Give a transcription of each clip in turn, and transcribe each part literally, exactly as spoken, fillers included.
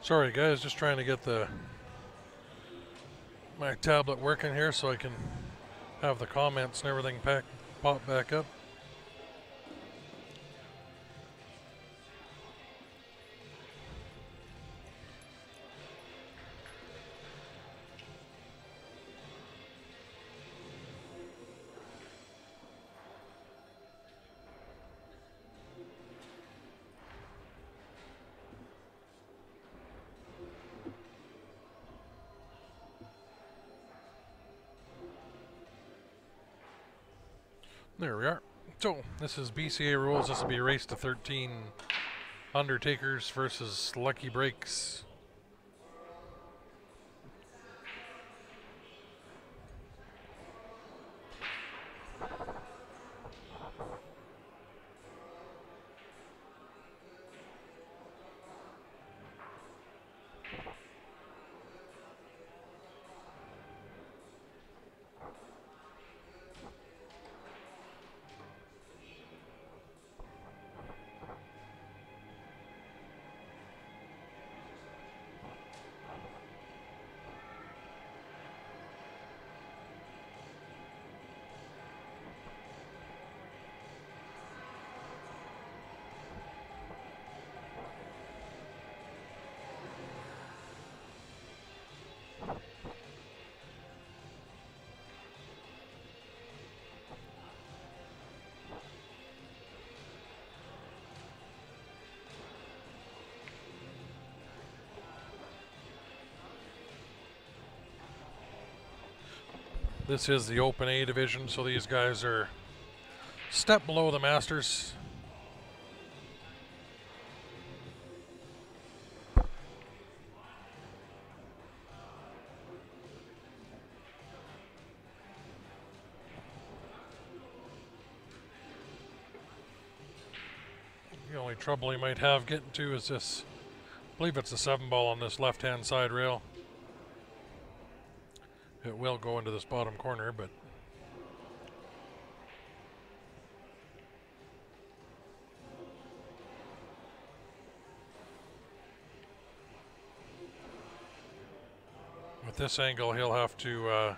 Sorry guys, just trying to get the my tablet working here so I can have the comments and everything pack, pop back up. There we are. So, this is B C A rules. This will be a race to thirteen Undertakers versus Lucky Breaks. This is the Open A division, so these guys are a step below the Masters. The only trouble he might have getting to is this, I believe it's a seven ball on this left-hand side rail. It will go into this bottom corner, but with this angle, he'll have to, uh,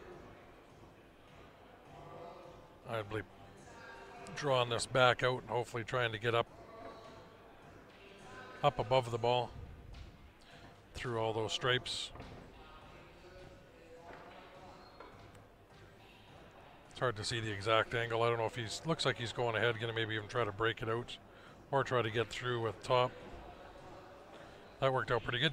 I believe, drawing this back out and hopefully trying to get up, up above the ball through all those stripes. Hard to see the exact angle. I don't know if he's looks like he's going ahead, gonna maybe even try to break it out or try to get through with top. That worked out pretty good.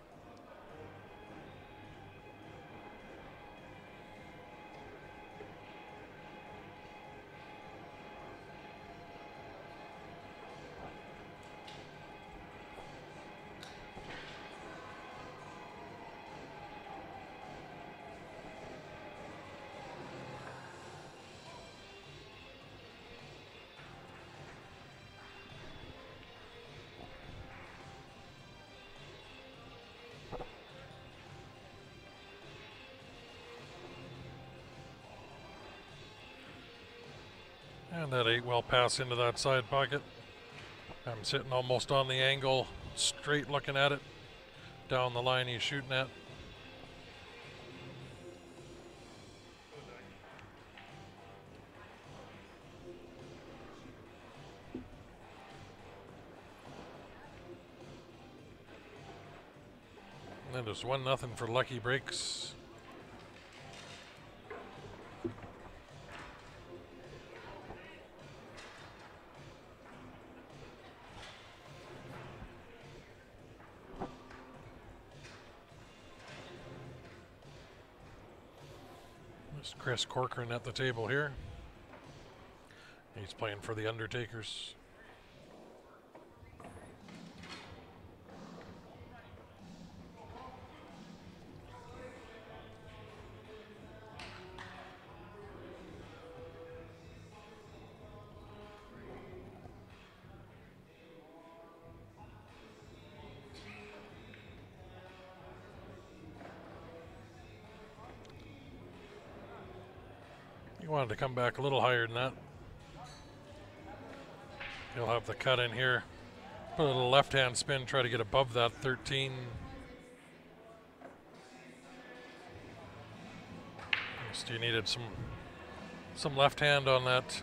And that eight well pass into that side pocket. I'm sitting almost on the angle, straight looking at it, down the line he's shooting at. And then it's one nothing for Lucky Breaks. Chris Corcoran at the table here. He's playing for the Undertakers. He wanted to come back a little higher than that. He'll have the cut in here Put a little left-hand spin, try to get above that thirteen. Just you needed some some left hand on that.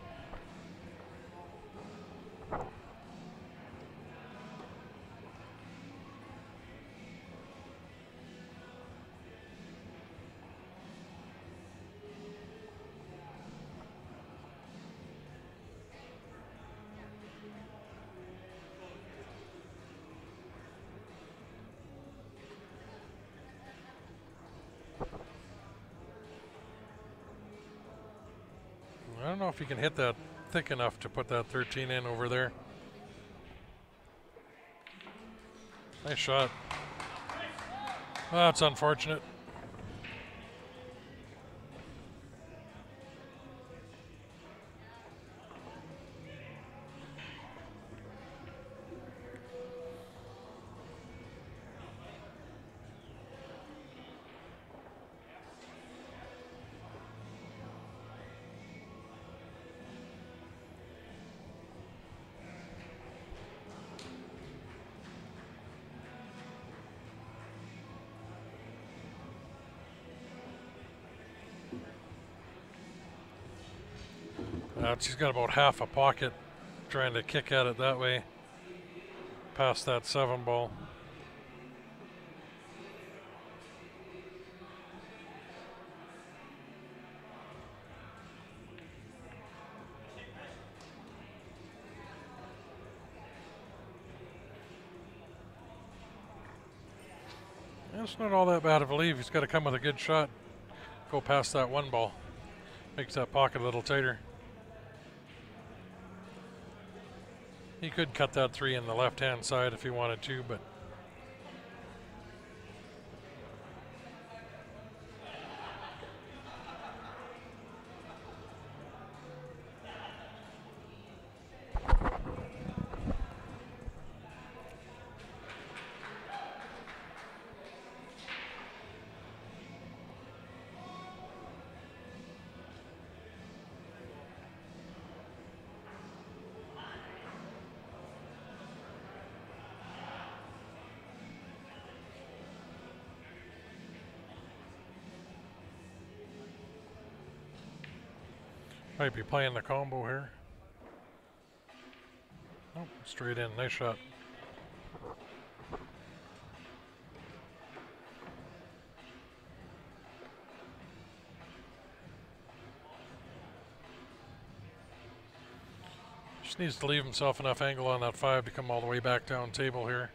I don't know if you can hit that thick enough to put that thirteen in over there. Nice shot. Oh, that's unfortunate. Uh, she's got about half a pocket trying to kick at it that way past that seven ball. It's not all that bad of a leave. He's got to come with a good shot. Go past that one ball. Makes that pocket a little tighter. He could cut that three in the left-hand side if he wanted to, but might be playing the combo here. Oh, straight in. Nice shot. Just needs to leave himself enough angle on that five to come all the way back down table here.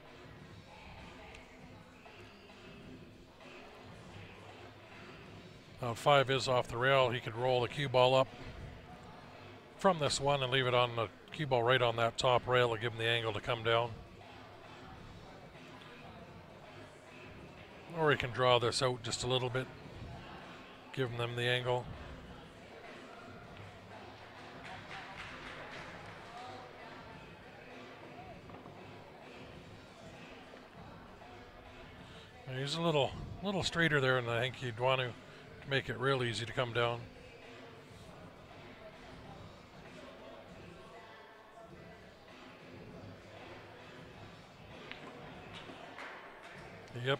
Now five is off the rail. He could roll the cue ball up from this one and leave it on the cue ball right on that top rail to give him the angle to come down. Or he can draw this out just a little bit, giving them the angle. And he's a little little straighter there, and I think you'd want to make it real easy to come down. Yep.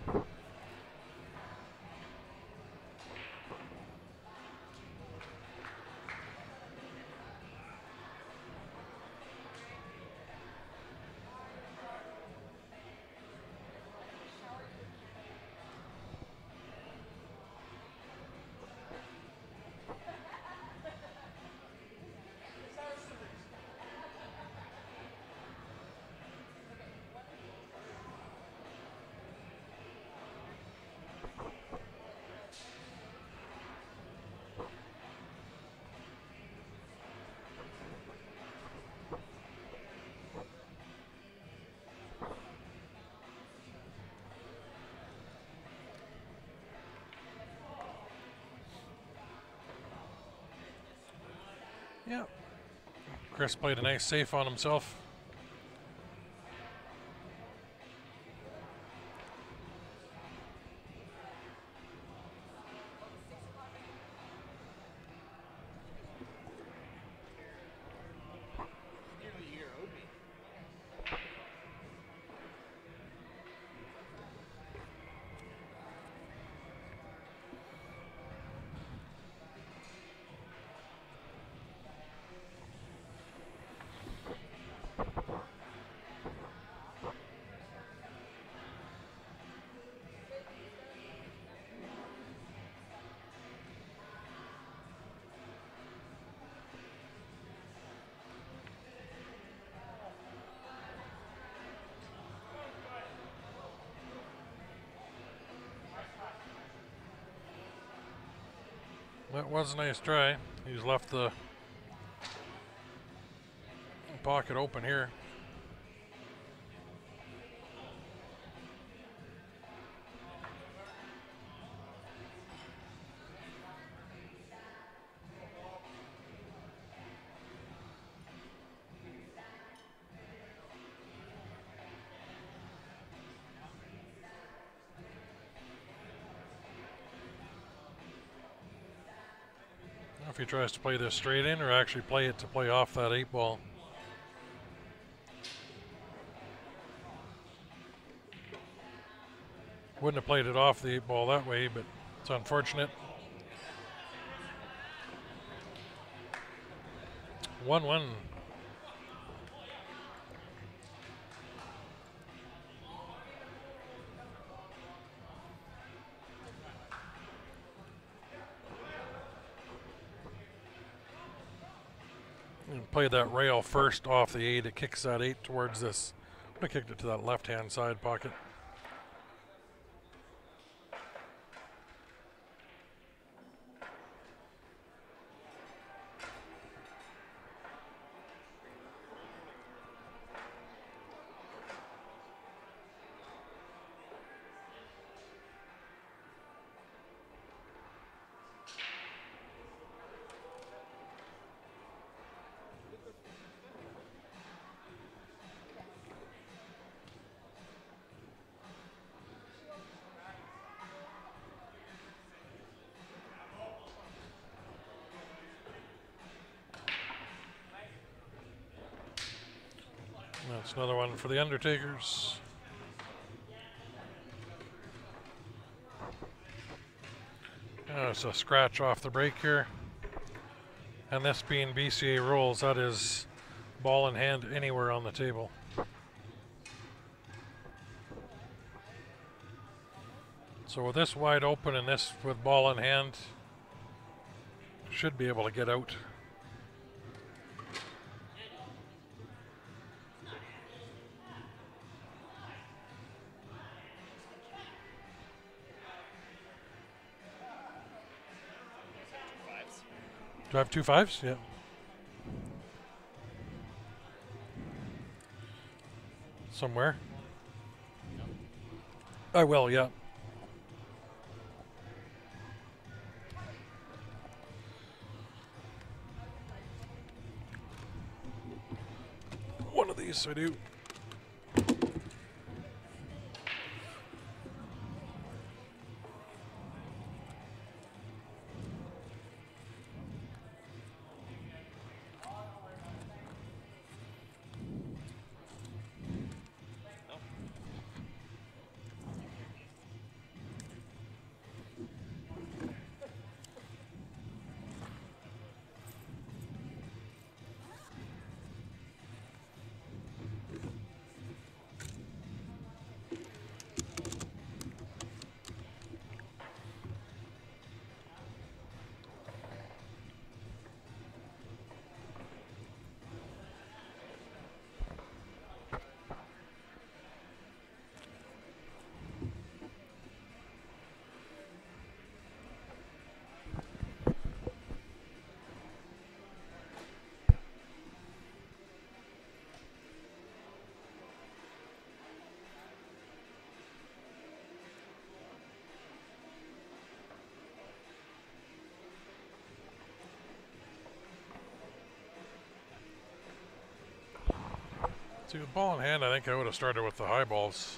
Yeah. Chris played a nice safe on himself. That was a nice try. He's left the pocket open here. If he tries to play this straight in or actually play it to play off that eight ball. Wouldn't have played it off the eight ball that way, but it's unfortunate. one one. Played that rail first off the eight. It kicks that eight towards this. I kicked it to that left-hand side pocket. That's another one for the Undertakers. Oh, it's a scratch off the break here. And this being B C A rules, that is ball in hand anywhere on the table. So with this wide open and this with ball in hand, should be able to get out. Do I have two fives? Yeah. Somewhere. I will, yeah. One of these I do. See, with ball in hand, I think I would have started with the high balls.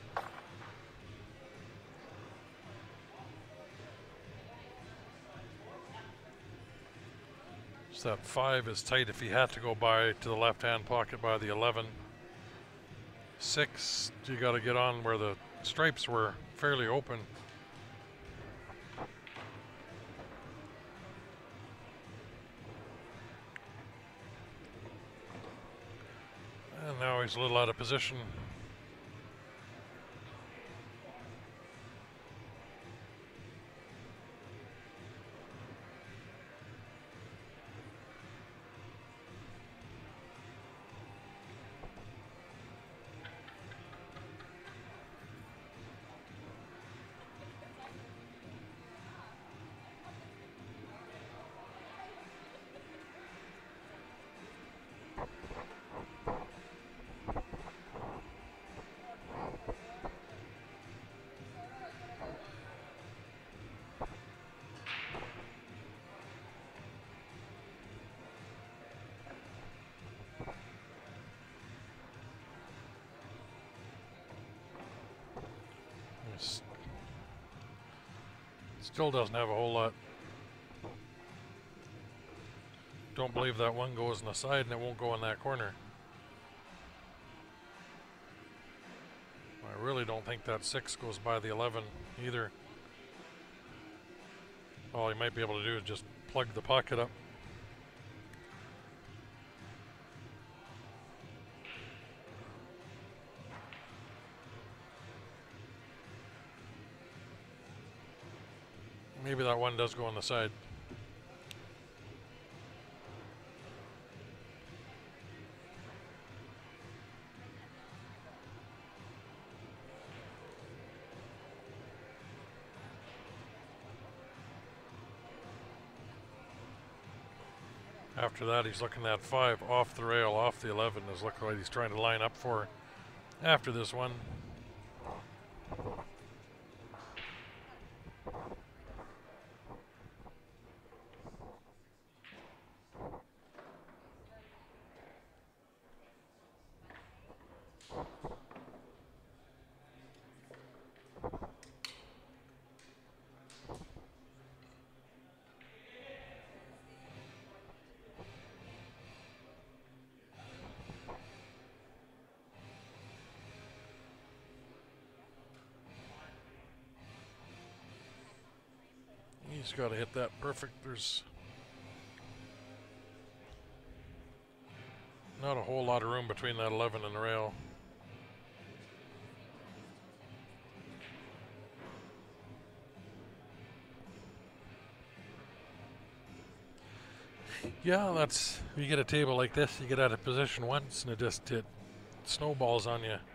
So that five is tight if he had to go by to the left-hand pocket by the eleven. Six, you got to get on where the stripes were fairly open. And now he's a little out of position. Still doesn't have a whole lot. Don't believe that one goes in the side and it won't go in that corner. I really don't think that six goes by the eleven either. All he might be able to do is just plug the pocket up. Maybe that one does go on the side. After that, he's looking at five off the rail, off the eleven. Is looking like he's trying to line up for after this one. He's got to hit that perfect. There's not a whole lot of room between that eleven and the rail. Yeah, that's, you get a table like this, you get out of position once and it just it snowballs on you.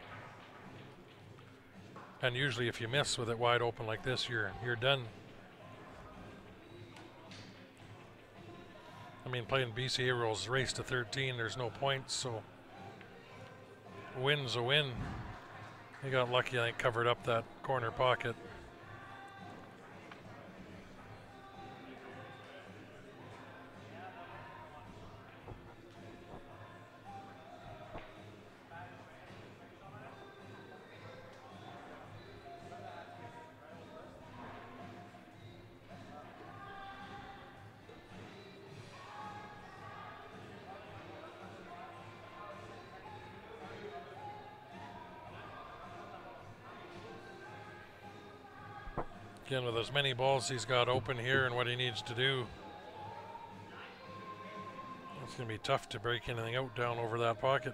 And usually if you miss with it wide open like this, you're you're done. I mean, playing B C A rules, race to thirteen, there's no points, so a win's a win. He got lucky, I think, covered up that corner pocket. Again, with as many balls he's got open here and what he needs to do, it's going to be tough to break anything out down over that pocket.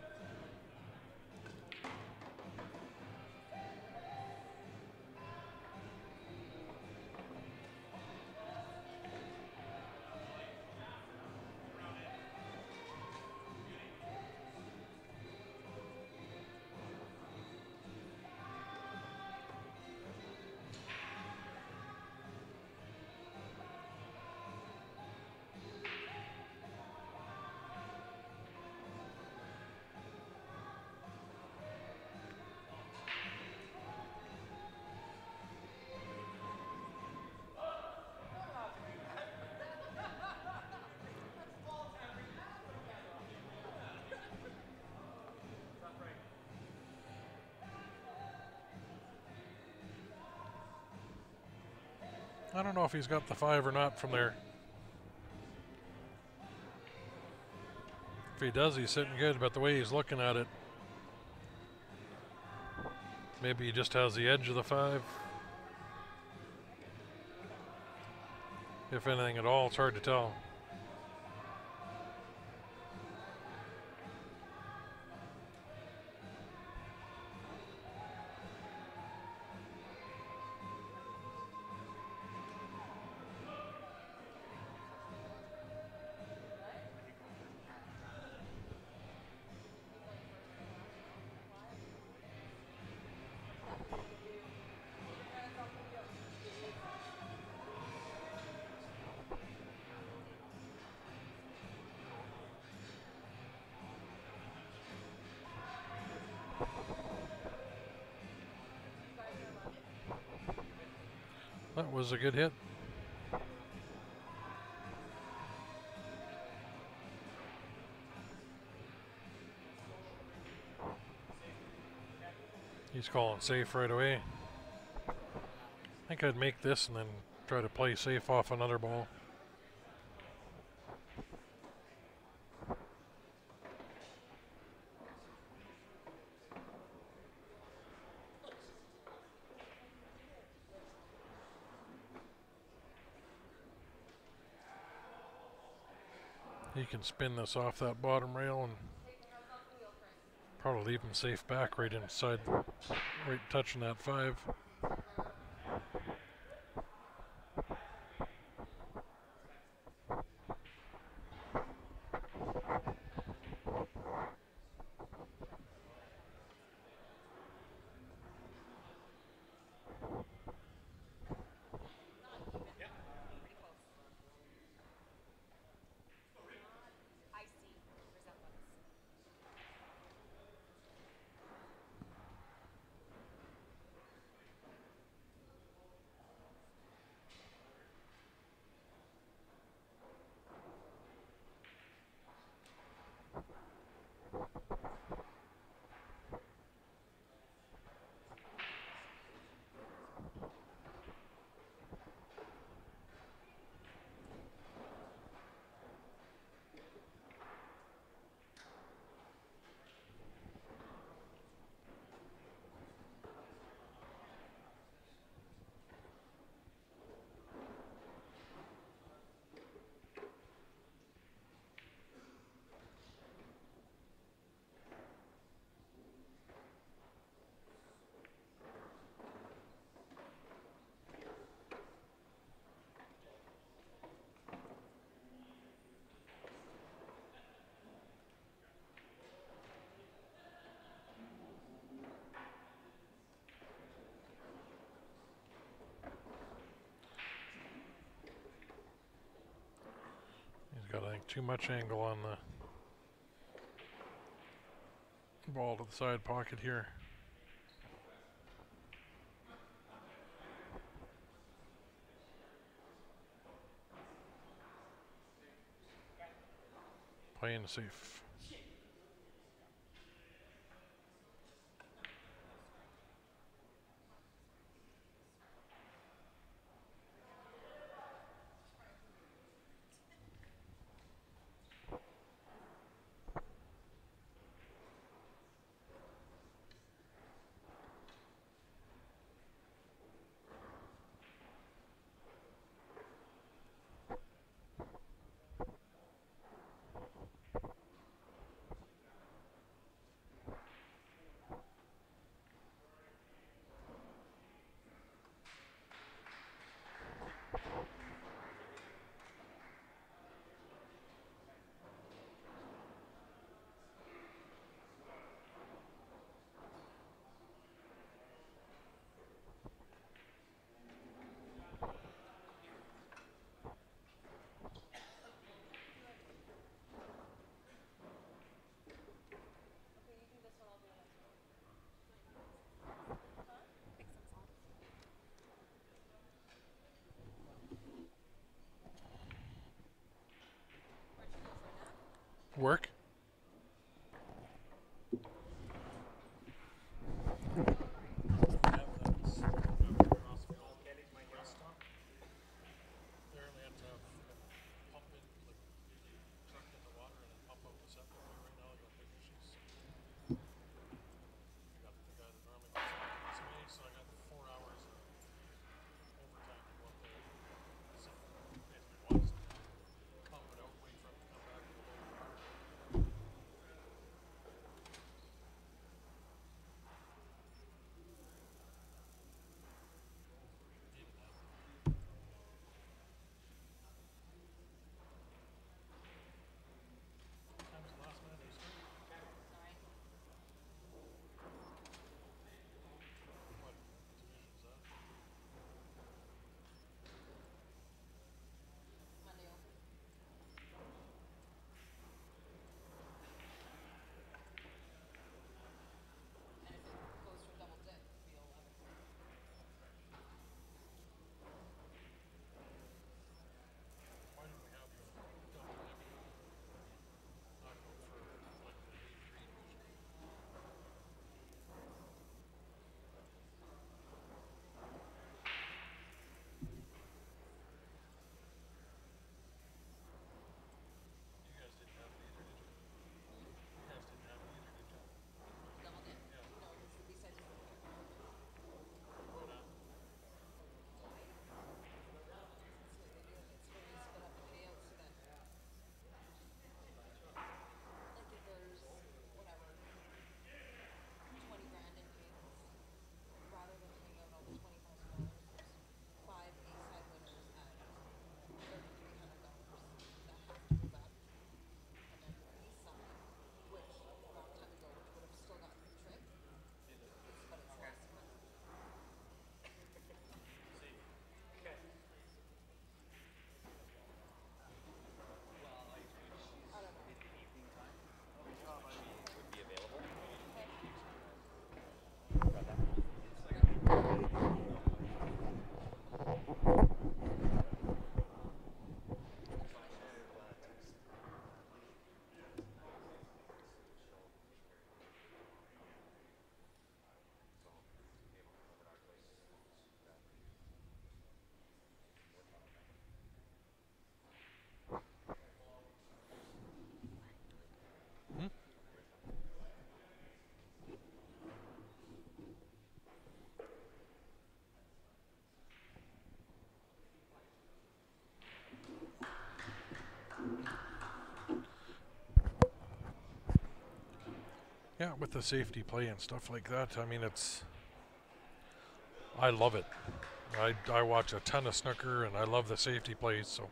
I don't know if he's got the five or not from there. If he does, he's sitting good, but the way he's looking at it, maybe he just has the edge of the five. If anything at all, it's hard to tell. That was a good hit. He's calling safe right away. I think I'd make this and then Try to play safe off another ball. He can spin this off that bottom rail and probably leave him safe back right inside, right touching that five. He's got, I think, too much angle on the ball to the side pocket here. Playing safe. Work. Yeah, with the safety play and stuff like that. I mean, it's, I love it. I, I watch a ton of snooker and I love the safety plays, so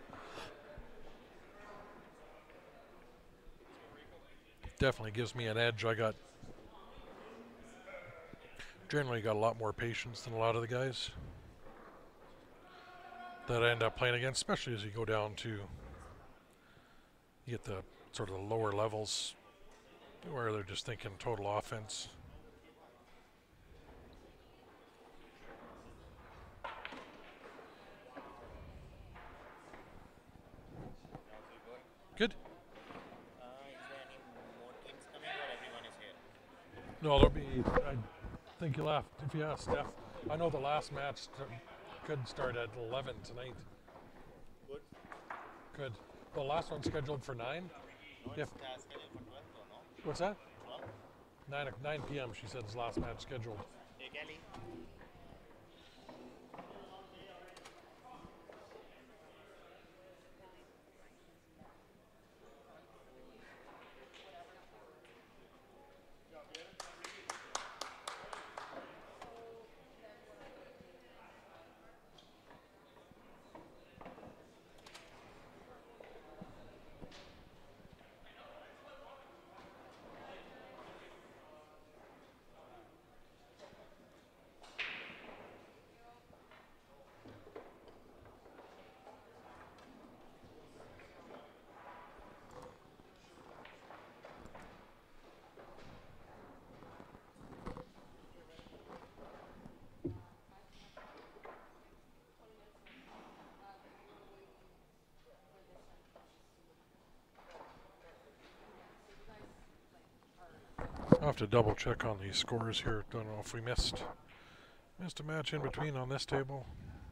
definitely gives me an edge. I got, generally got a lot more patience than a lot of the guys that I end up playing against, especially as you go down to, you get the sort of the lower levels where they're just thinking total offense. Good. Uh, is there any more teams coming or everyone is here? No, there'll be, I think you'll have, if you ask Steph, I know the last match st- could start at eleven tonight. Good. Good. The last one's scheduled for nine. No, If, it's uh, scheduled for twelve though, no? what's that? twelve? nine, nine p m she said is last match scheduled. Hey, Kelly. I'll have to double check on these scores here. Don't know if we missed missed a match in between on this table.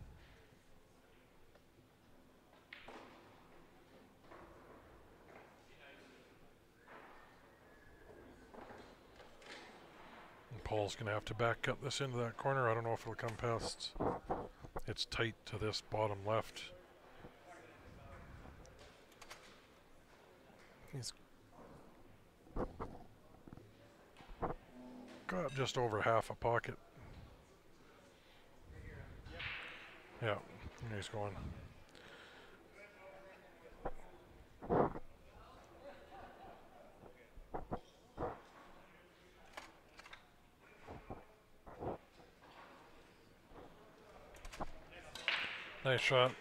And Paul's gonna have to back cut this into that corner. I don't know if it'll come past. It's tight to this bottom left. He's got just over half a pocket. Yeah, he's going. Nice shot.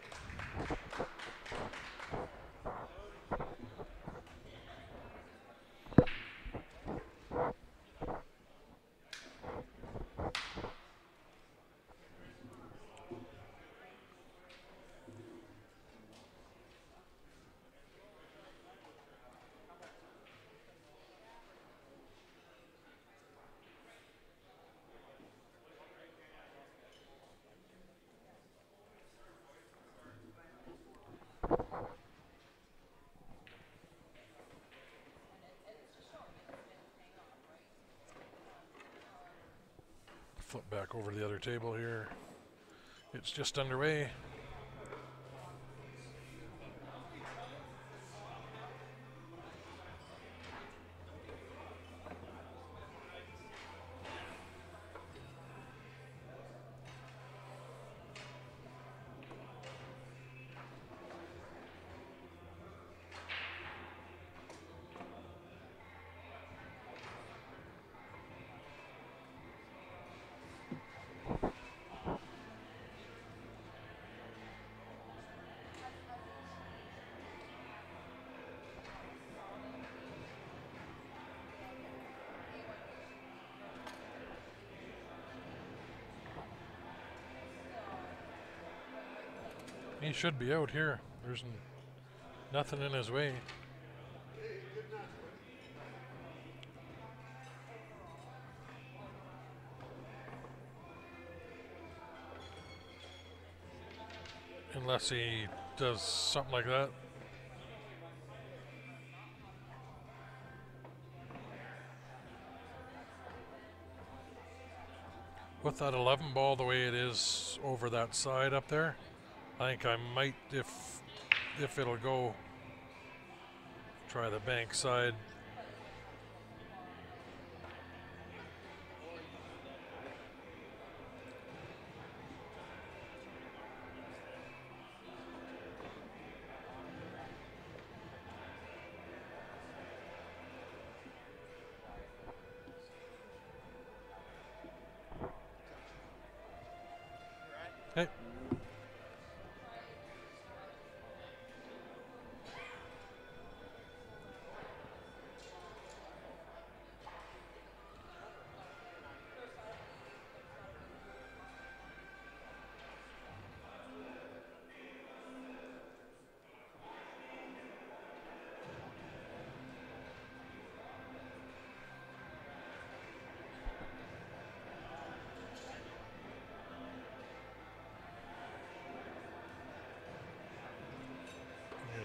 Flip back over to the other table here. It's just underway. He should be out here. There's n nothing in his way. Unless he does something like that. With that eleven ball the way it is over that side up there, I think I might, if if it'll go, try the bank side.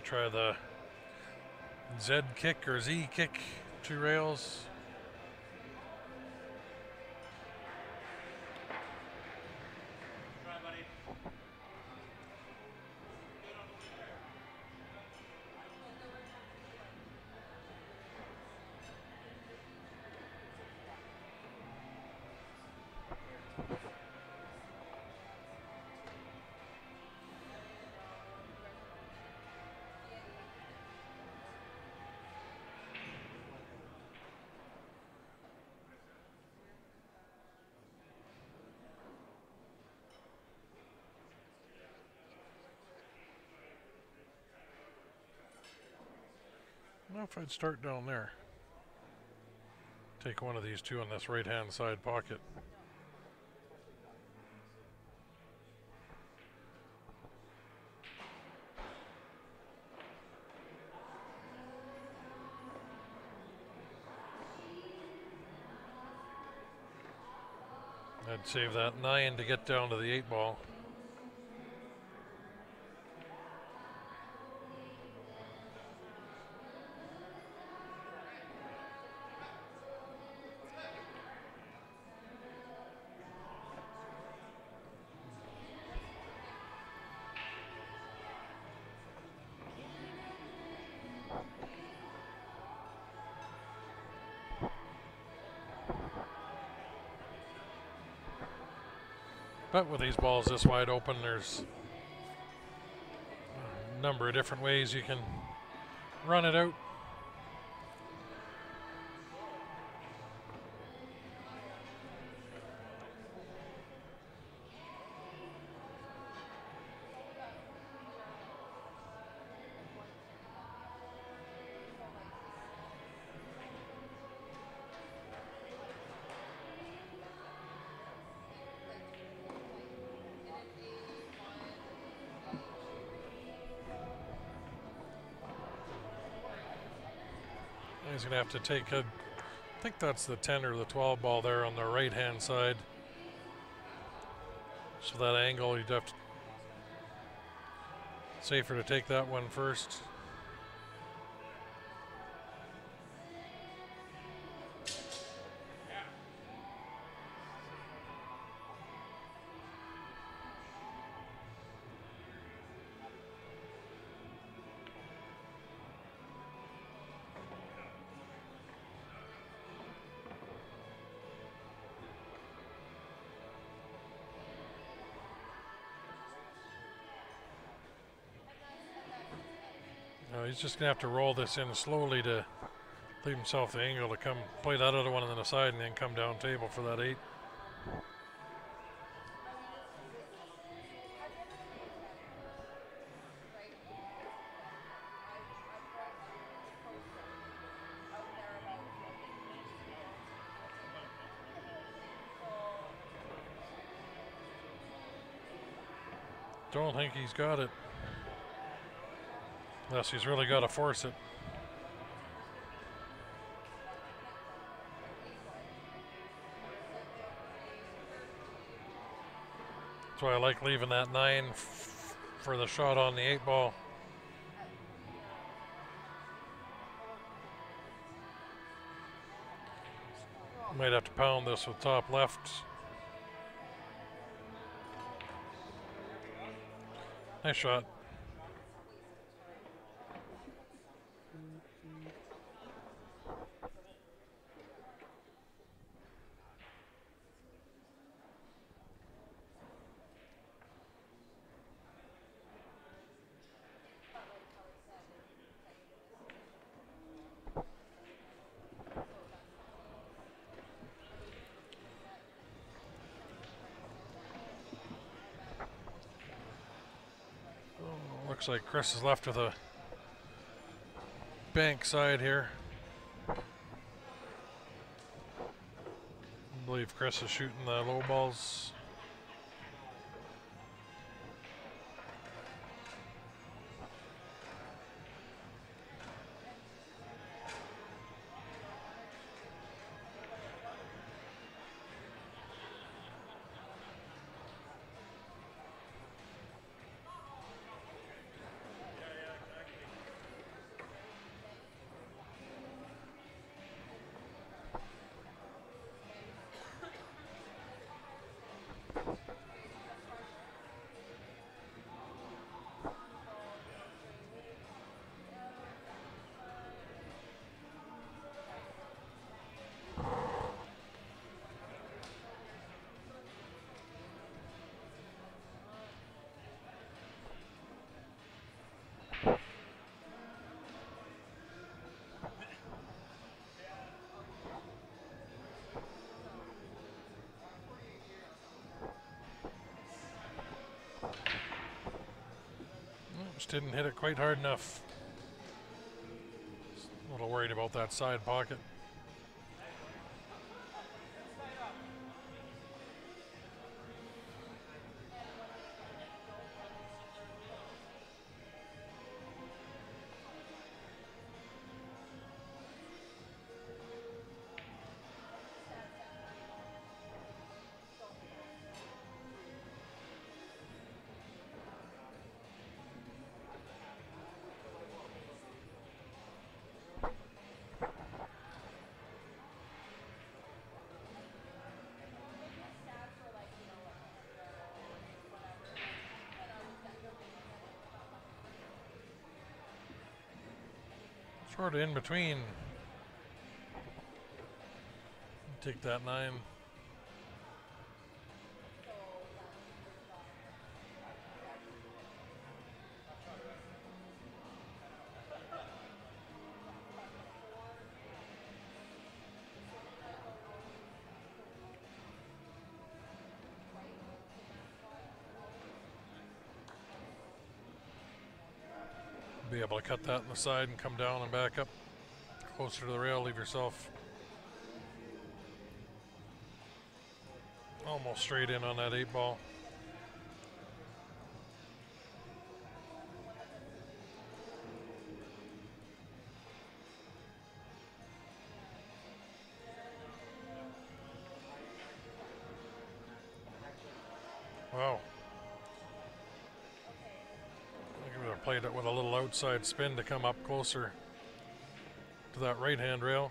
try the Z kick or Z kick, two rails. I don't know if I'd start down there. Take one of these two on this right hand side pocket. I'd save that nine to get down to the eight ball. But with these balls this wide open, there's a number of different ways you can run it out. He's going to have to take a, I think that's the ten or the twelve ball there on the right hand side. So that angle, you'd have to, safer to take that one first. Uh, he's just going to have to roll this in slowly to leave himself the angle to come play that other one on the side and then come down table for that eight. Don't think he's got it. Unless he's really got to force it. That's why I like leaving that nine f for the shot on the eight ball. Might have to pound this with top left. Nice shot. Looks like Chris is left with a bank side here. I believe Chris is shooting the low balls. didn't hit it quite hard enough. A little worried about that side pocket. Sort of in between. Take that nine. Be able to cut that in the side and come down and back up closer to the rail. Leave yourself almost straight in on that eight ball. Wow. Played it with a little outside spin to come up closer to that right hand rail.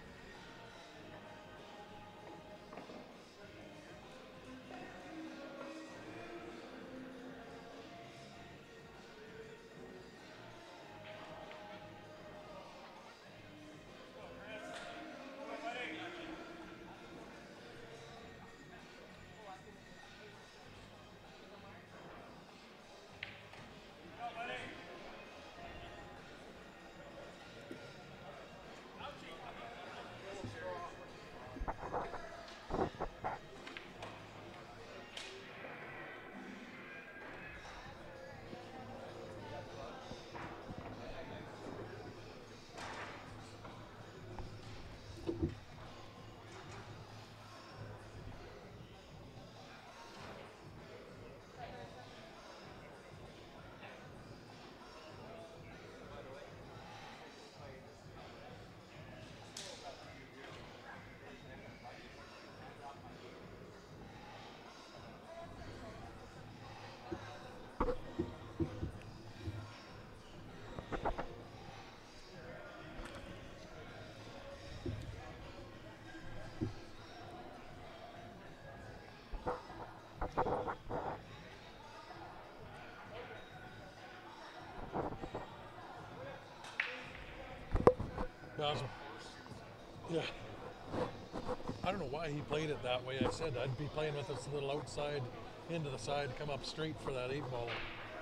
Awesome. Yeah. I don't know why he played it that way. I said I'd be playing with this little outside into the side, come up straight for that eight ball.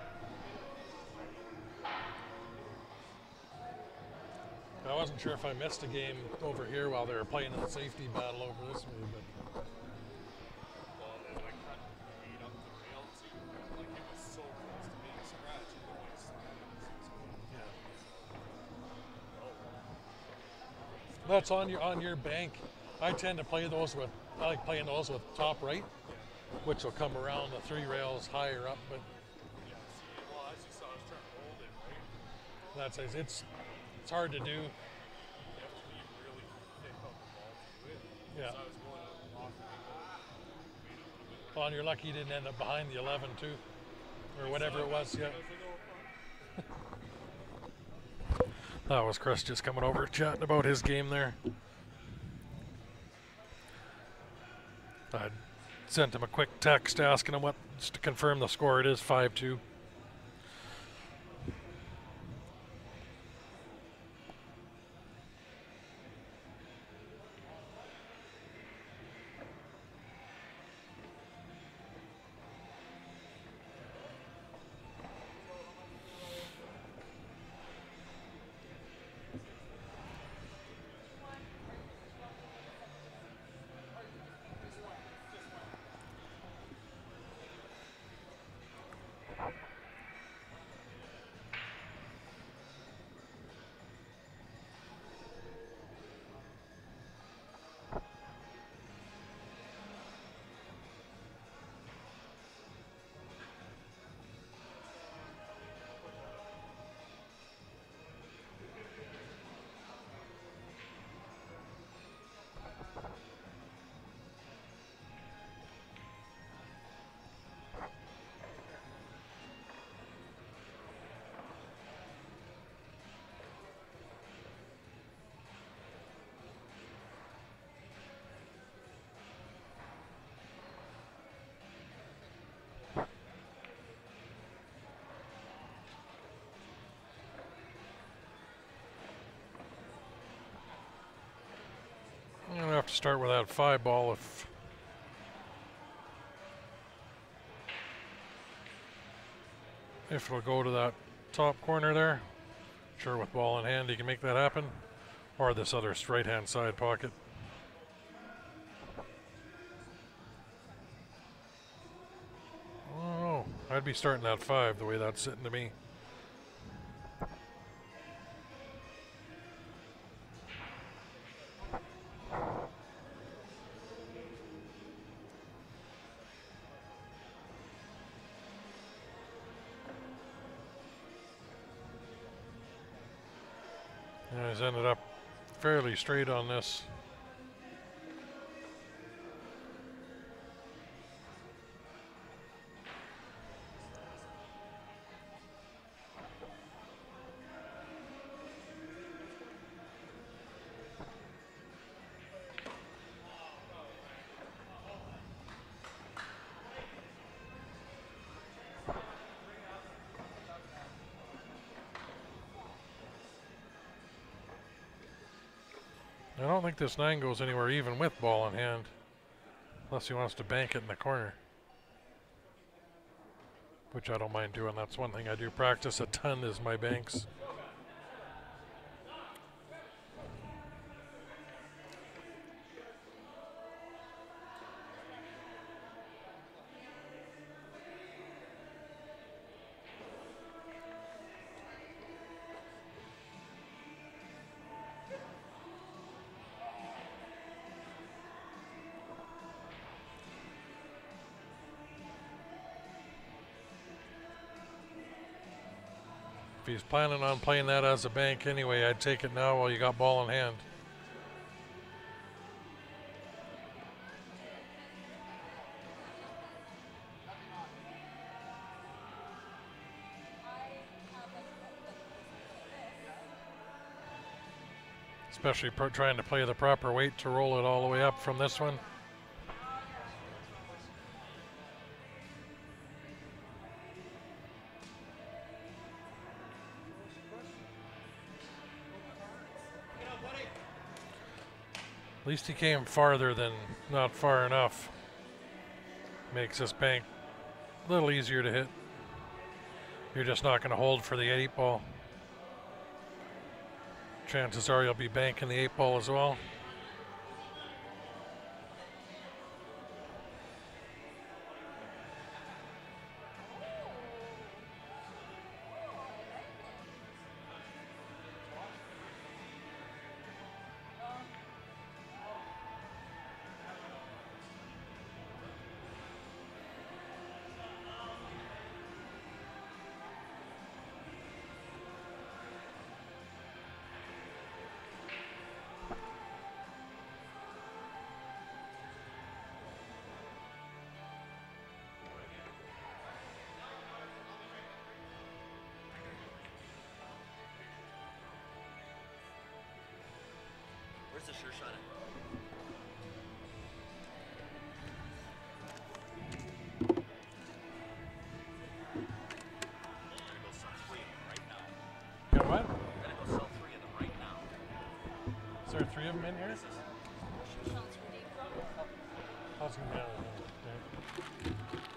I wasn't sure if I missed a game over here while they were playing a safety battle over this way, but. That's on your on your bank. I tend to play those with, I like playing those with top right, which will come around the three rails higher up. But yeah, see, well, as you saw, I was trying to hold it, right? That's it's it's hard to do. You have to be really thick on the ball to do it. Yeah. So I was going off the angle. Well, and you're lucky you didn't end up behind the eleven too, or whatever it was. Yeah. That was Chris just coming over chatting about his game there. I sent him a quick text asking him what, just to confirm the score. It is five two. Wow. start with that five ball if if it'll go to that top corner there. Sure, with ball in hand, he can make that happen. Or this other right-hand side pocket. Oh, I'd be starting that five the way that's sitting to me. Yeah, he's ended up fairly straight on this. I don't think this nine goes anywhere even with ball in hand, unless he wants to bank it in the corner, which I don't mind doing. That's one thing I do practice a ton is my banks. If he's planning on playing that as a bank anyway, I'd take it now while you got ball in hand. Especially pro trying to play the proper weight to roll it all the way up from this one. At least he came farther than not far enough. Makes this bank a little easier to hit. You're just not going to hold for the eight ball. Chances are you'll be banking the eight ball as well. Where's the sure shot at? Got what? I'm gonna go sell three of them right now. Is there three of them in here? Sure shots for Dave. How's it going? Okay.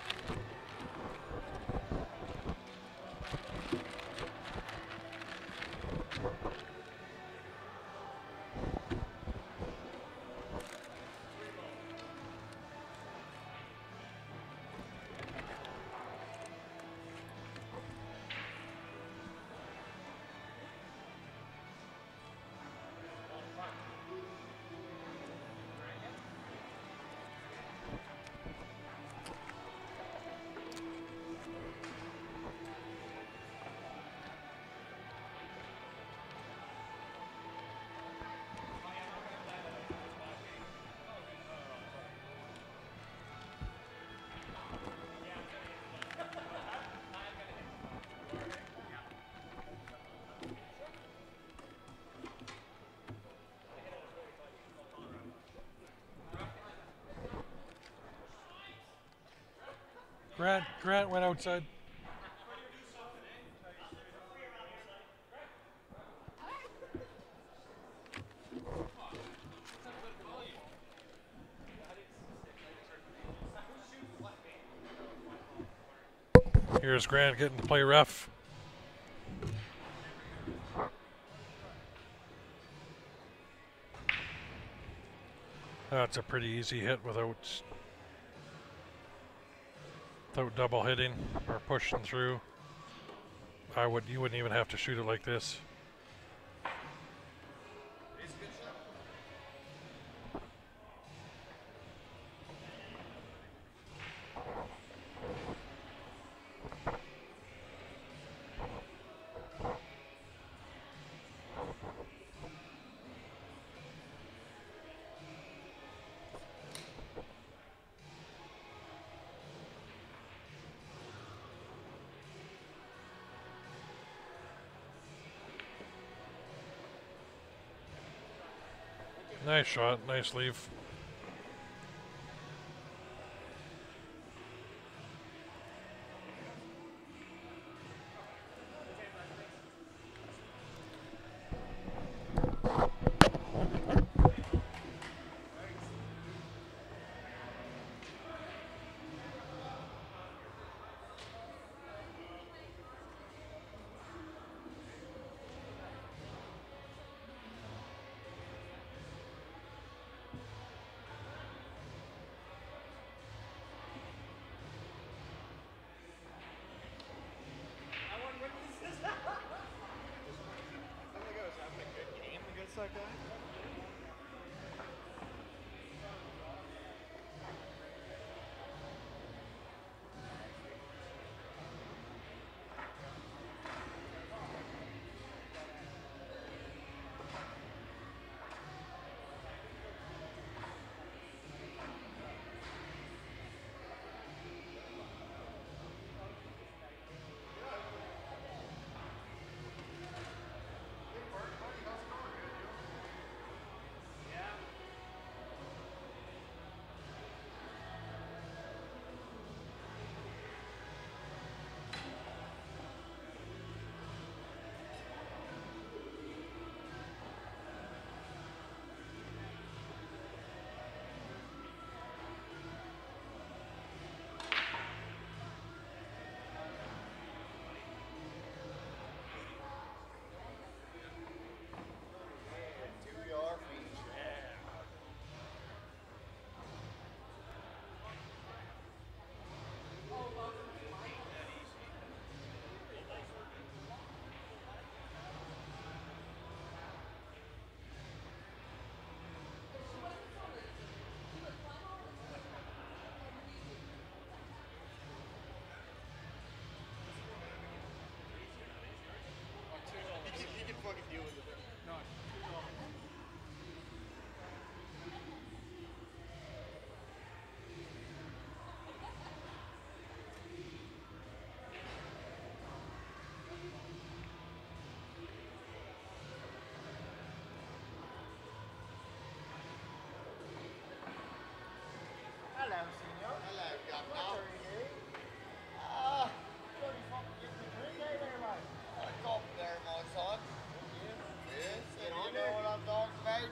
Grant, Grant went outside. Here's Grant getting to play ref. That's a pretty easy hit without without double hitting or pushing through. I would you wouldn't even have to shoot it like this. Nice shot, nice leave. That guy? Hello, senor. Hello, governor. Ah, bloody fucking get the drink out there, mate. I got there, my son. Yeah. Yes, and you know what I'm talking about?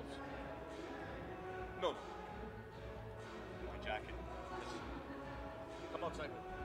seatbelts? No. My jacket. Come outside.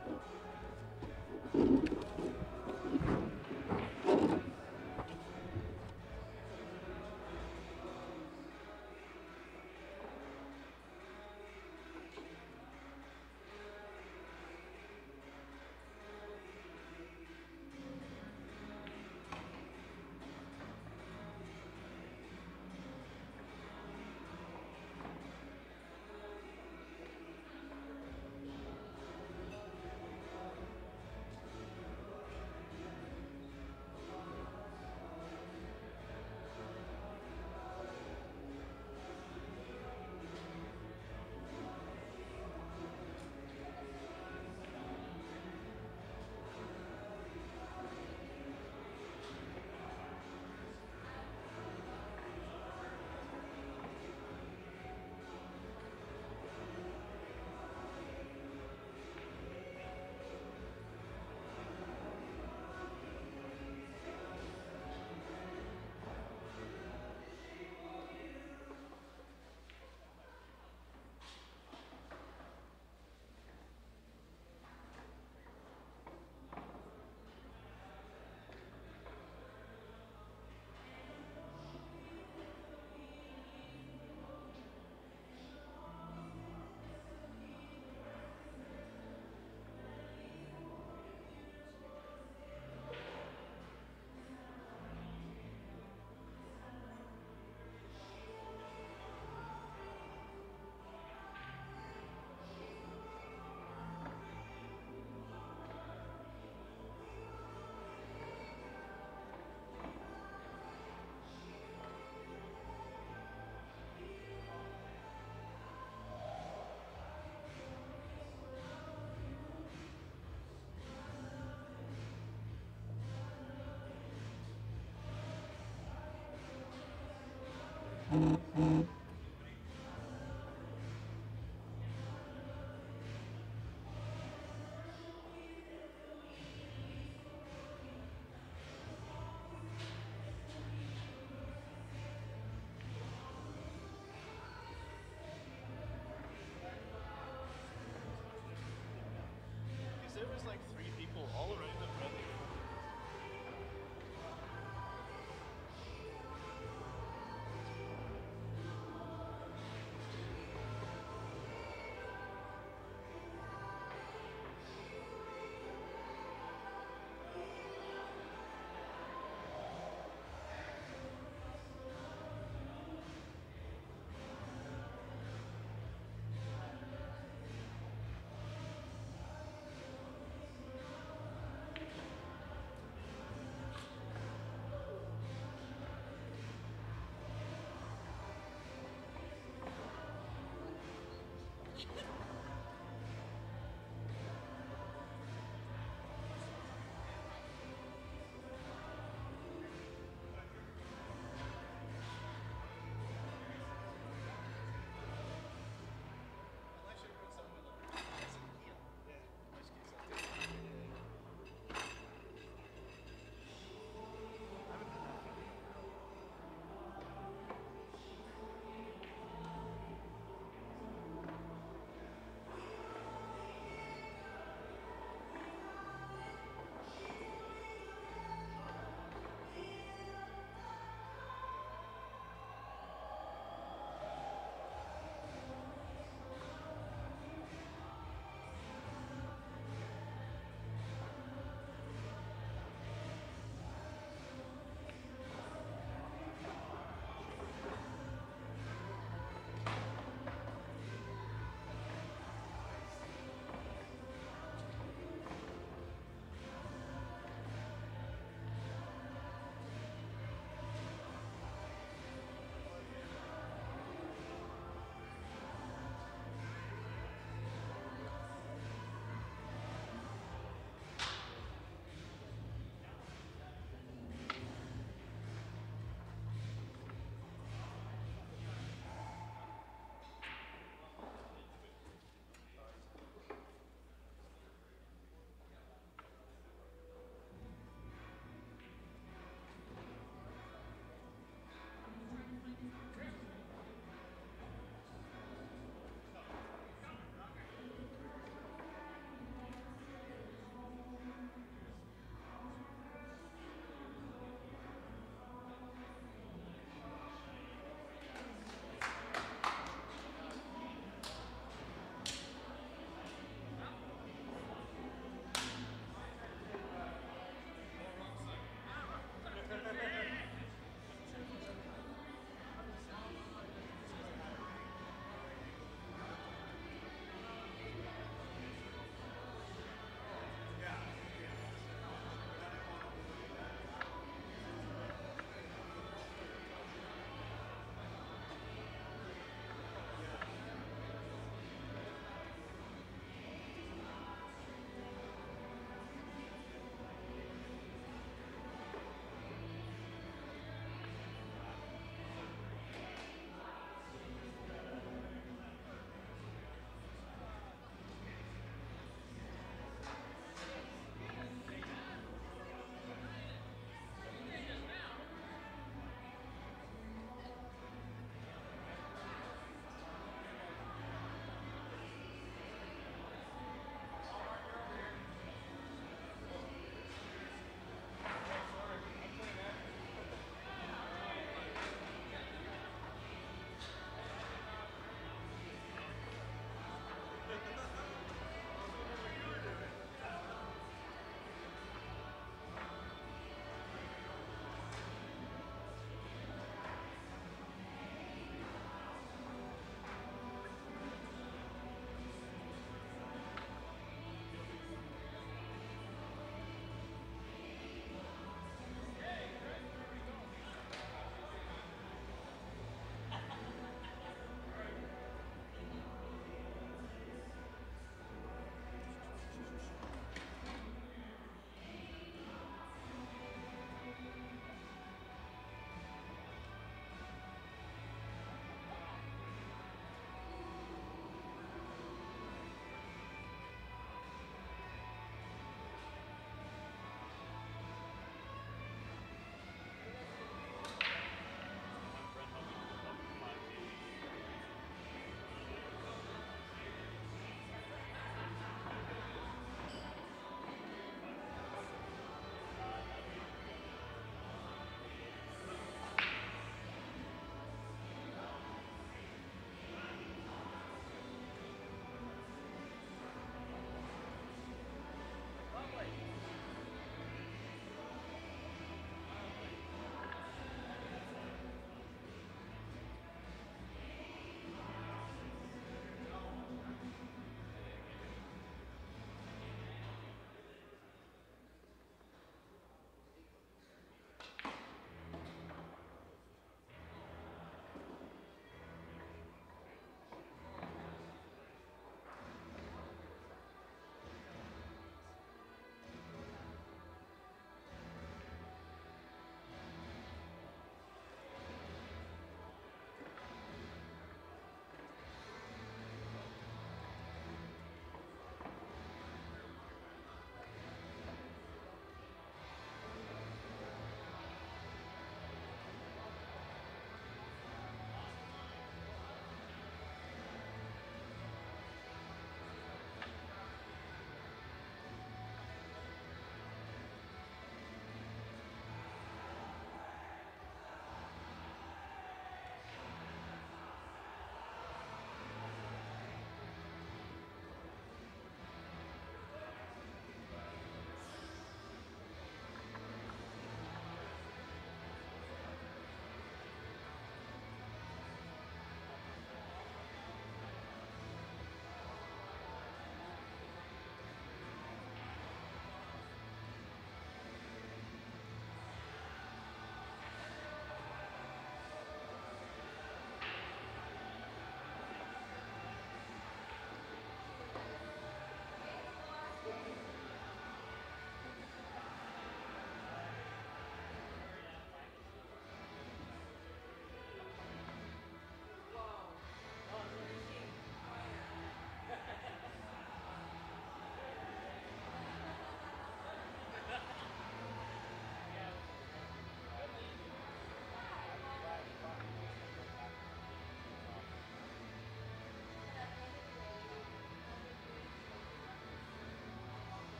Because there was like three people all around him running.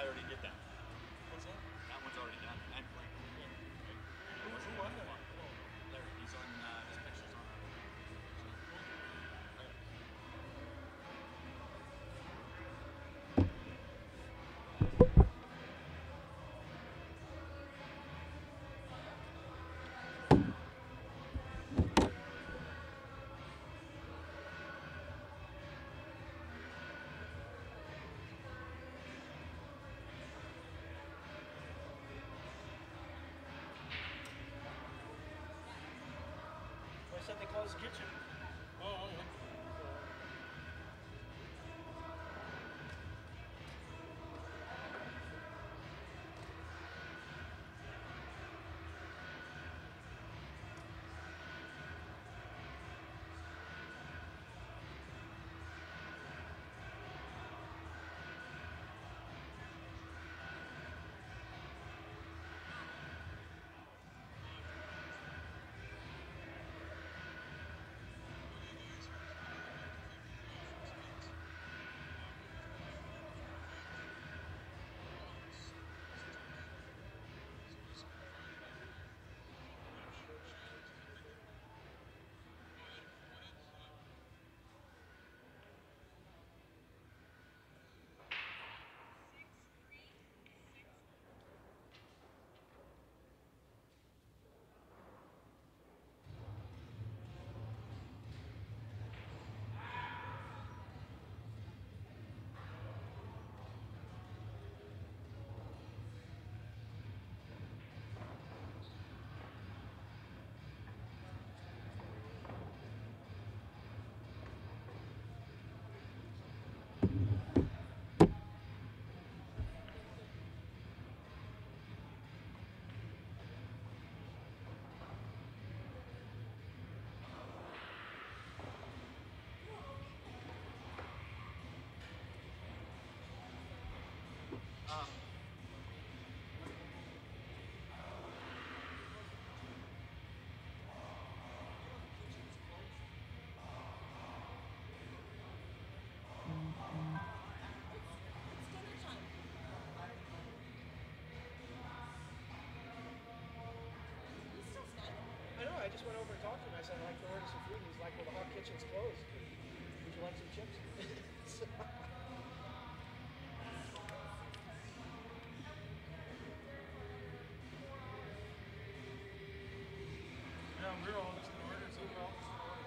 I already did that. What's that? That one's already done. And like, Who, who won that? Larry, he's on, uh, his picture's on our. I said they closed the kitchen. Oh, yeah. I know, I just went over and talked to him. I said, I'd like to order some food. And he's like, well, the hot kitchen's closed. Would you like some chips? So- Yeah, we were all just in order, so we were all just in order.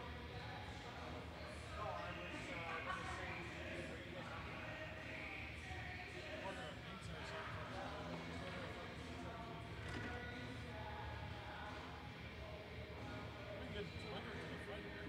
Order a pizza or something. We can get delivered to the front here.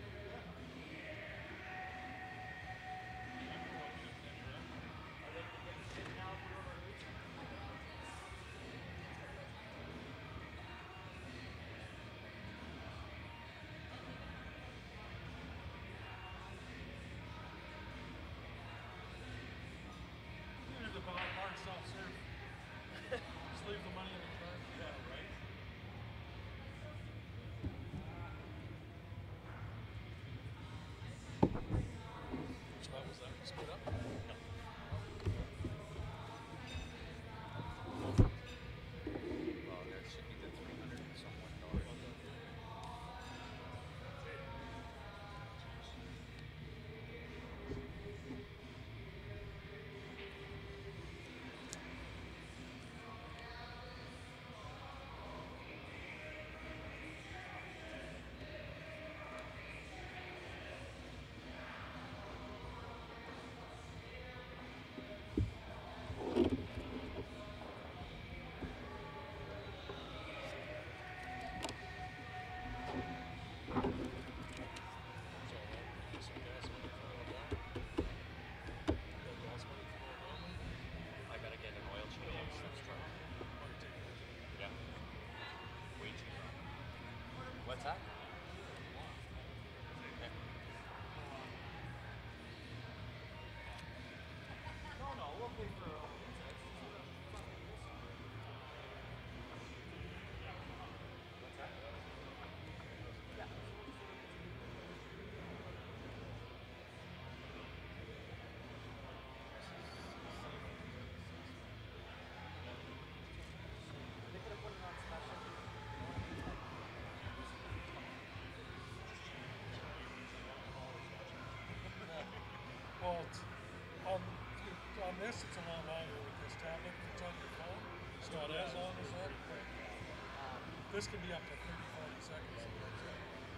Well, it's, on on this, it's a lot longer with this tablet. If it's on your phone, it's not as long as that. But this can be up to thirty, forty seconds. Sometimes, yeah.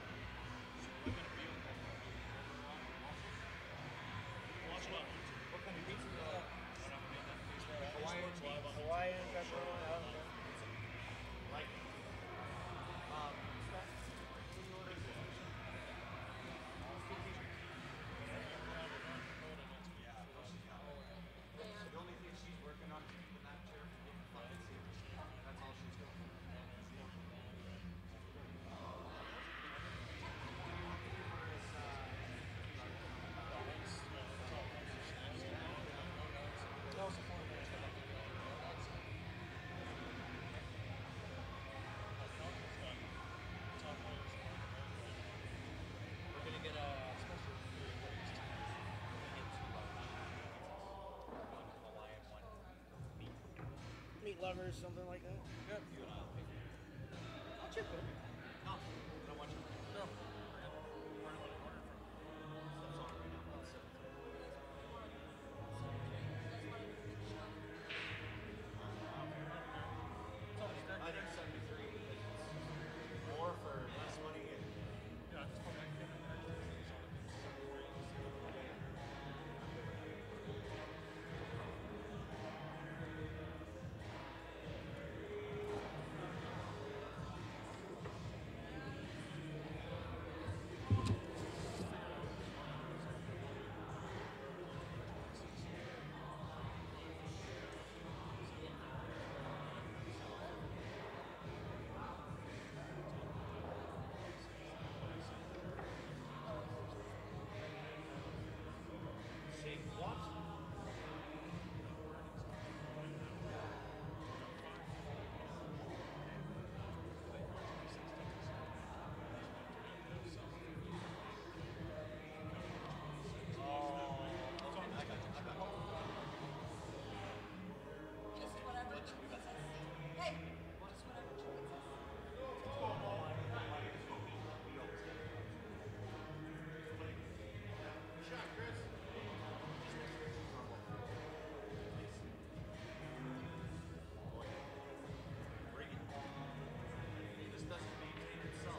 Watch it on YouTube. What kind of pizza do you like? I don't have to be on that Facebook. Hawaiian, Sports Live on Hawaiian, YouTube. pepperoni. I don't know. Like it. Um, stuff. What do you order? The only thing she's working on is keeping that chair from getting fucking serious. That's all she's doing. We're gonna get a special. Hawaiian one. Meat. Meat lovers, something like that. Yep. You and I'll pay for it. I'll chip in. No, I don't want you. No. Where do you want to order from? That's on right now. That's seven thirty. I think seventy-three because it's more for less money and Yeah, I just want that kid in there. Say what? Just whatever choices. Hey, just whatever choices. bring it. This doesn't maintain itself.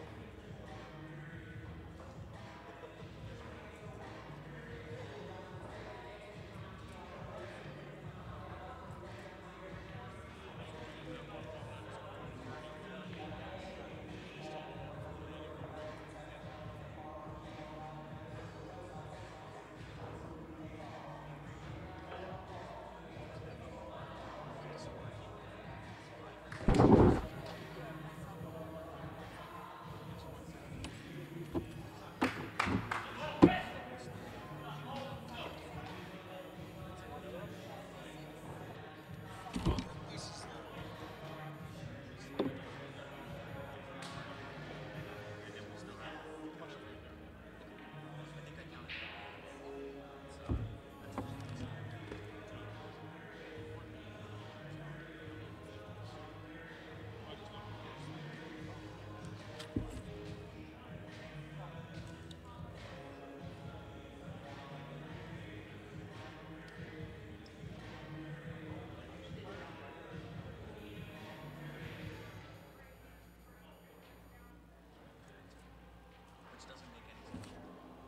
Which doesn't make any sense.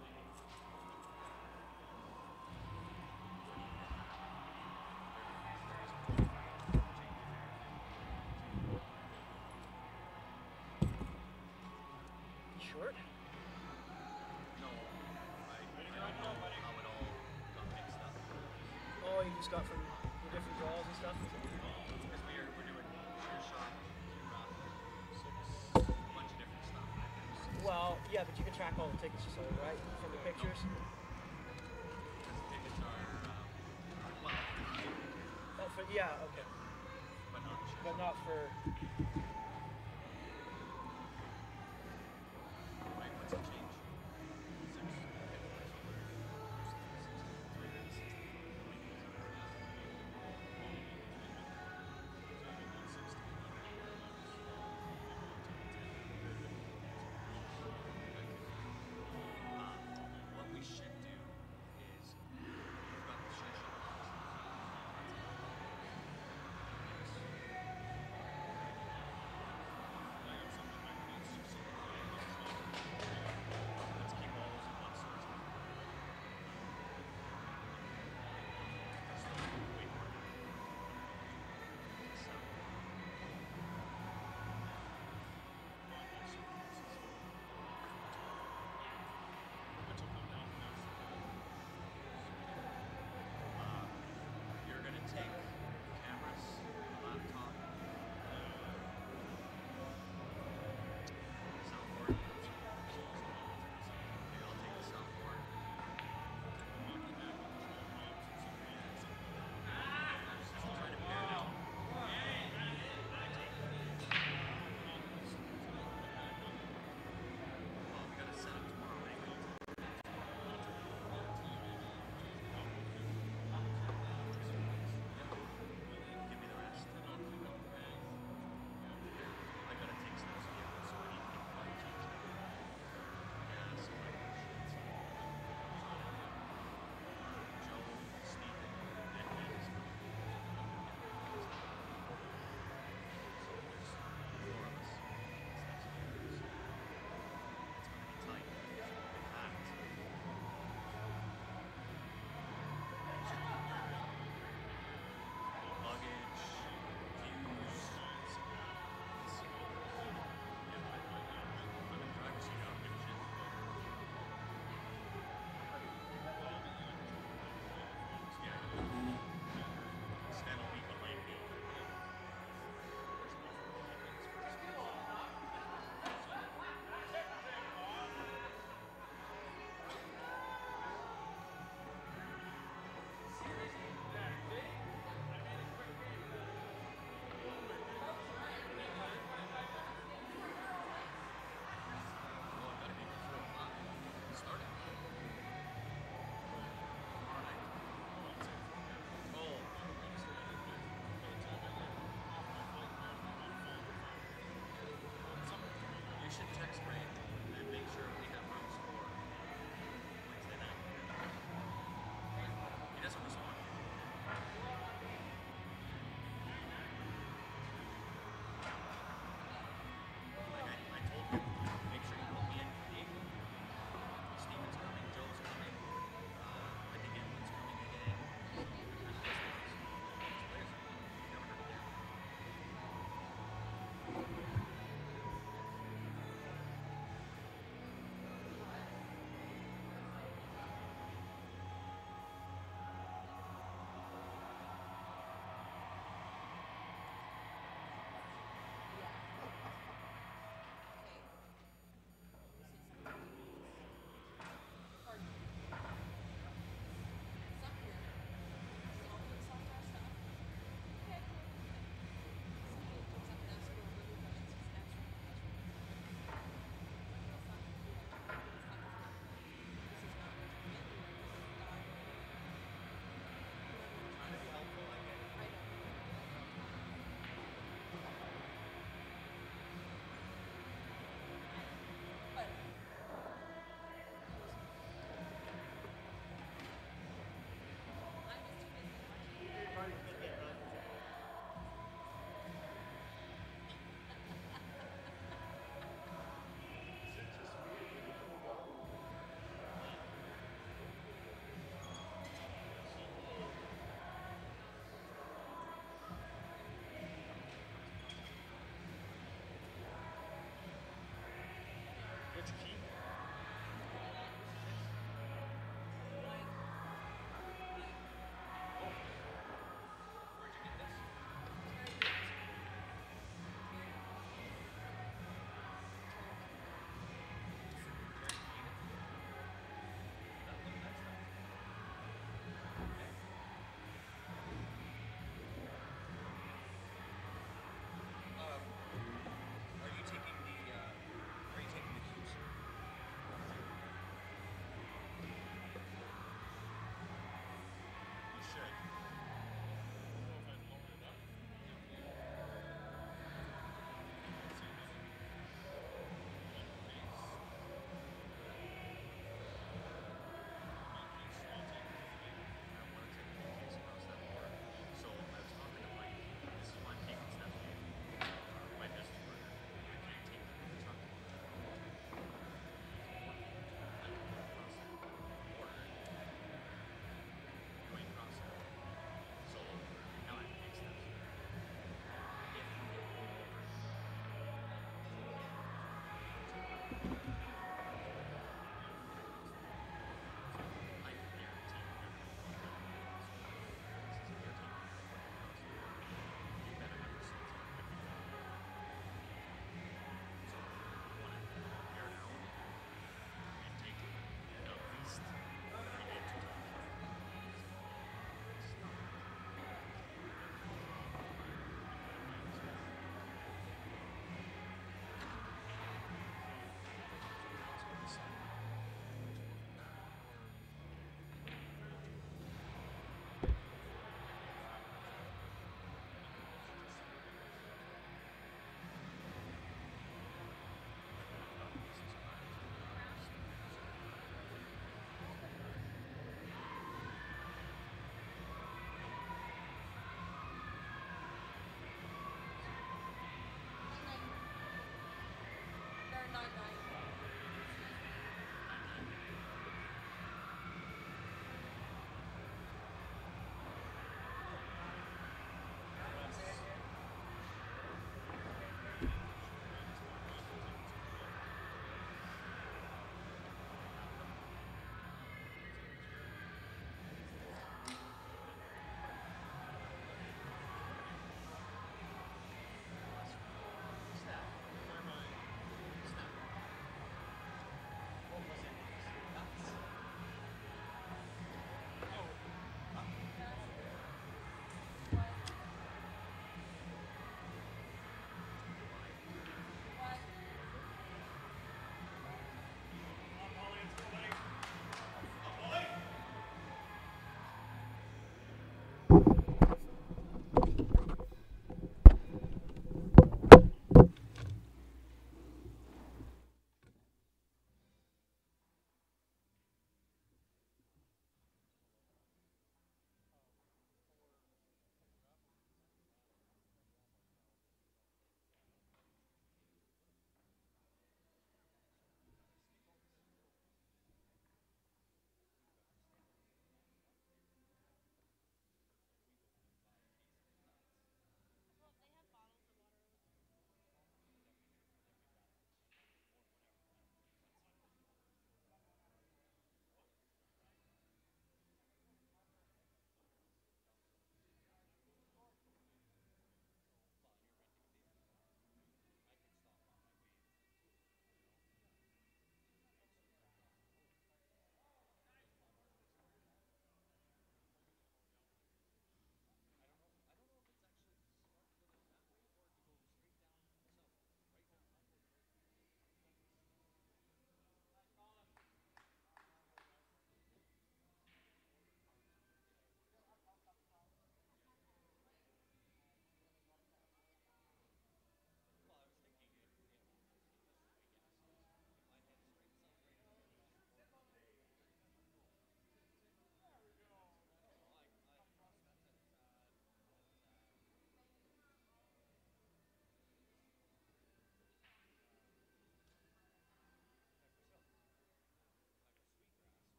Short? No, I, I don't know how it all got mixed up. Oh, you just got from the different draws and stuff? Because we're, we're doing sheer shot, rough, a bunch of different stuff. Well, yeah, but you can track all the tickets you sold, right? From the pictures? Because tickets are, um, well, Oh, for, yeah, okay. but not sheer But not for. Right, what's the change? Six, okay, so we're three hundred sixty. Um, what we should do is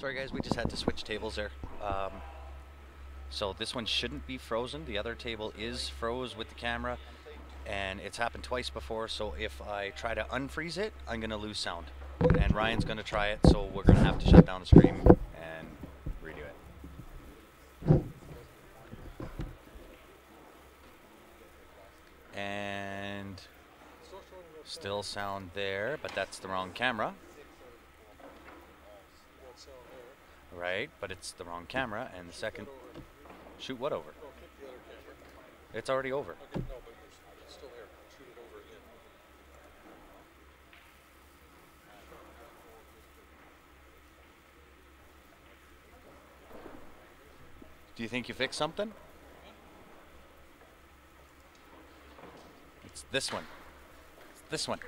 Sorry guys, we just had to switch tables there. Um, so this one shouldn't be frozen. The other table is froze with the camera, and it's happened twice before. So if I try to unfreeze it, I'm gonna lose sound. And Ryan's gonna try it, so we're gonna have to shut down the stream and redo it. And still sound there, but that's the wrong camera. Right, but it's the wrong camera, and the second... Shoot what over? It's already over. Okay, no, but it's still there. Shoot it over again. Do you think you fixed something? It's this one. It's this one.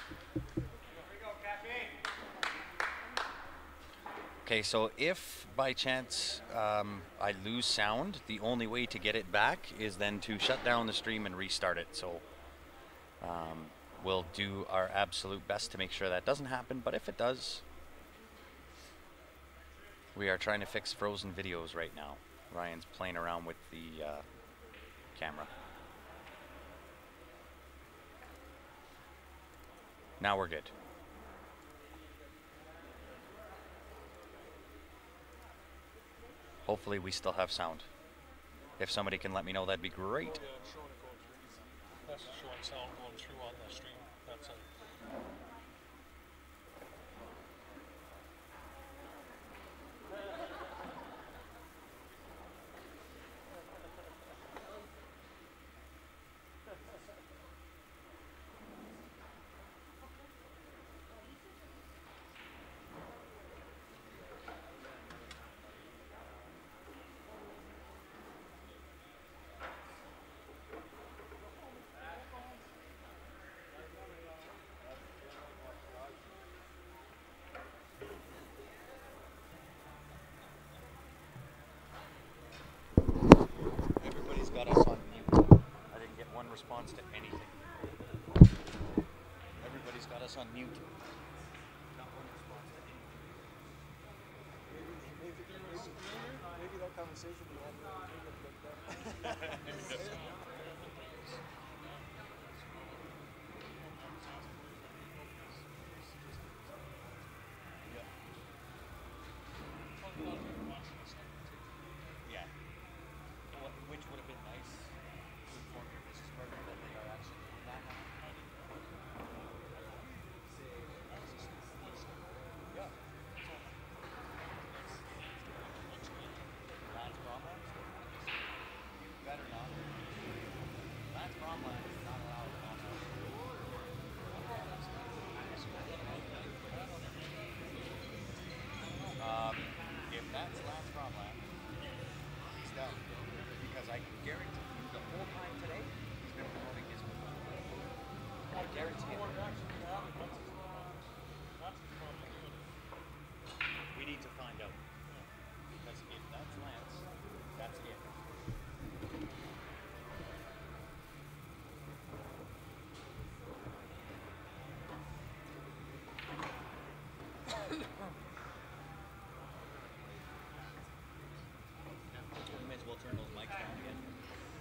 Okay, so if by chance um, I lose sound, the only way to get it back is then to shut down the stream and restart it. So um, we'll do our absolute best to make sure that doesn't happen, but if it does, we are trying to fix frozen videos right now. Ryan's playing around with the uh, camera. Now we're good. Hopefully we still have sound. If somebody can let me know, that'd be great. Oh, yeah, it's showing it going through. That's showing sound going through on the stream. That's it. Everybody's got us on mute. I didn't get one response to anything. Everybody's got us on mute. Not one response to anything. Maybe, maybe, maybe that conversation we had with Yeah. What, which would have been nice to inform your business partner that they are actually doing that now. Yeah. Lance Bromland? You better not. Lance Bromland is not allowed in all Um, if that's Lance Bromland, he's done. Because I guarantee you the whole time today, he's been promoting his movie. I guarantee it. We need to find out. Because if that's Lance, that's it. We may as well turn those mics down again.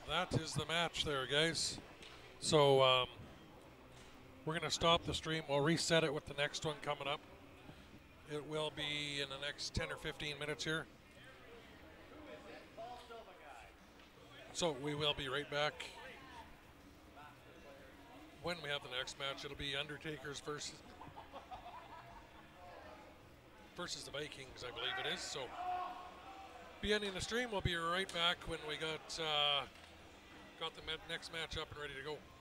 that is the match there, guys. So um, we're going to stop the stream. We'll reset it with the next one coming up. It will be in the next ten or fifteen minutes here. So we will be right back when we have the next match. It'll be Undertaker's versus versus the Vikings, I believe it is. So be ending the stream. We'll be right back when we got uh, got the next match up and ready to go.